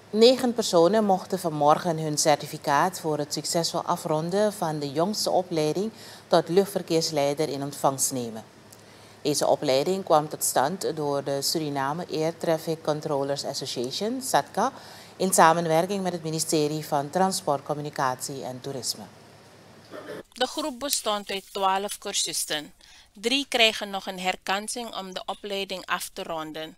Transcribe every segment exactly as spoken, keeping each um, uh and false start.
Negen personen mochten vanmorgen hun certificaat voor het succesvol afronden van de jongste opleiding tot luchtverkeersleider in ontvangst nemen. Deze opleiding kwam tot stand door de Suriname Air Traffic Controllers Association, SATCA, in samenwerking met het ministerie van Transport, Communicatie en Toerisme. De groep bestond uit twaalf cursisten. Drie krijgen nog een herkansing om de opleiding af te ronden.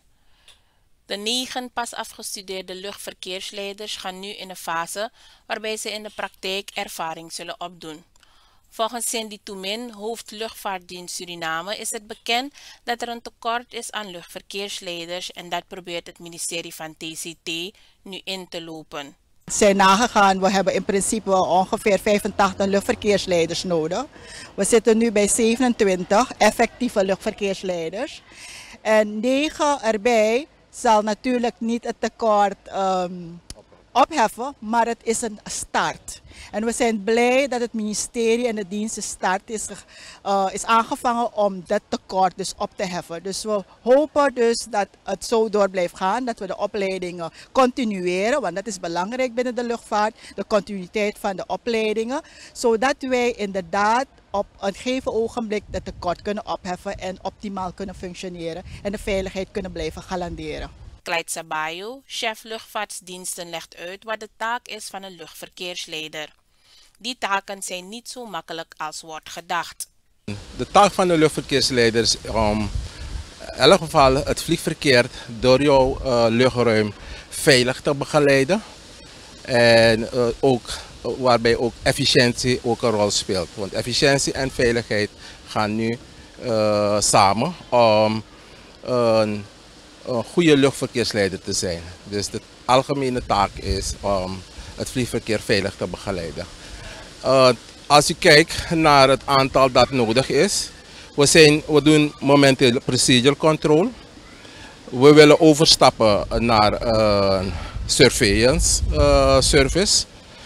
De negen pas afgestudeerde luchtverkeersleiders gaan nu in een fase waarbij ze in de praktijk ervaring zullen opdoen. Volgens Cindy Toemin, hoofd luchtvaartdienst Suriname, is het bekend dat er een tekort is aan luchtverkeersleiders en dat probeert het ministerie van T C T nu in te lopen. Zijn nagegaan, we hebben in principe ongeveer vijfentachtig luchtverkeersleiders nodig. We zitten nu bij zevenentwintig effectieve luchtverkeersleiders. En negen erbij zal natuurlijk niet het tekort um, opheffen, maar het is een start. En we zijn blij dat het ministerie en de dienst de start is, uh, is aangevangen om dat tekort dus op te heffen. Dus we hopen dus dat het zo door blijft gaan, dat we de opleidingen continueren, want dat is belangrijk binnen de luchtvaart, de continuïteit van de opleidingen, zodat wij inderdaad op een gegeven ogenblik dat tekort kunnen opheffen en optimaal kunnen functioneren en de veiligheid kunnen blijven garanderen. Clyde Sabayo, chef luchtvaartdiensten, legt uit wat de taak is van een luchtverkeersleider. Die taken zijn niet zo makkelijk als wordt gedacht. De taak van de luchtverkeersleider is om in elk geval het vliegverkeer door jouw uh, luchtruim veilig te begeleiden. En uh, ook, uh, waarbij ook efficiëntie ook een rol speelt. Want efficiëntie en veiligheid gaan nu uh, samen om uh, een goede luchtverkeersleider te zijn. Dus de algemene taak is om het vliegverkeer veilig te begeleiden. Uh, als je kijkt naar het aantal dat nodig is, we, zijn, we doen momenteel procedure control. We willen overstappen naar uh, surveillance uh, service.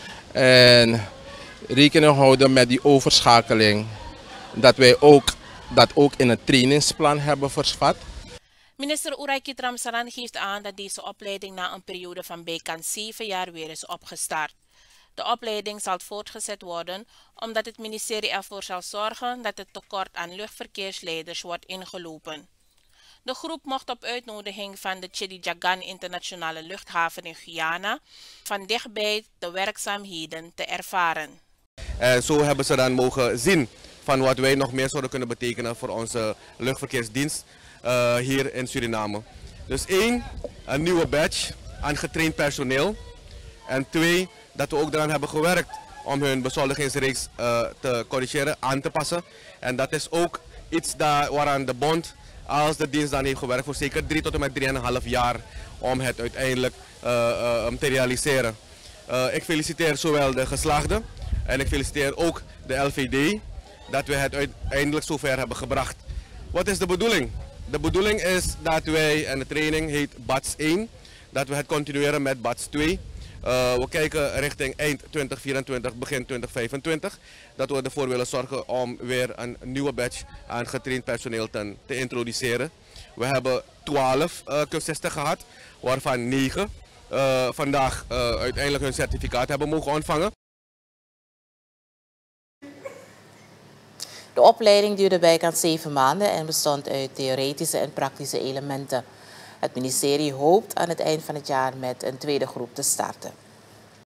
En rekening houden met die overschakeling dat wij ook, dat ook in het trainingsplan hebben vervat. Minister Oeray Kitramsaran geeft aan dat deze opleiding na een periode van bijkans zeven jaar weer is opgestart. De opleiding zal voortgezet worden omdat het ministerie ervoor zal zorgen dat het tekort aan luchtverkeersleiders wordt ingelopen. De groep mocht op uitnodiging van de Chedijagan Internationale Luchthaven in Guyana van dichtbij de werkzaamheden te ervaren. En zo hebben ze dan mogen zien van wat wij nog meer zouden kunnen betekenen voor onze luchtverkeersdienst uh, hier in Suriname. Dus één, een nieuwe badge aan getraind personeel. En twee, dat we ook eraan hebben gewerkt om hun bezoldigingsreeks uh, te corrigeren, aan te passen. En dat is ook iets daar, waaraan de bond als de dienst dan heeft gewerkt voor zeker drie tot en met drieënhalf jaar om het uiteindelijk uh, uh, te realiseren. Uh, ik feliciteer zowel de geslaagden en ik feliciteer ook de L V D dat we het uiteindelijk zover hebben gebracht. Wat is de bedoeling? De bedoeling is dat wij, en de training heet B A T S één, dat we het continueren met B A T S twee. Uh, we kijken richting eind twintig vierentwintig, begin twintig vijfentwintig. Dat we ervoor willen zorgen om weer een nieuwe batch aan getraind personeel te, te introduceren. We hebben twaalf uh, cursisten gehad, waarvan negen uh, vandaag uh, uiteindelijk hun certificaat hebben mogen ontvangen. De opleiding duurde bijkans zeven maanden en bestond uit theoretische en praktische elementen. Het ministerie hoopt aan het eind van het jaar met een tweede groep te starten.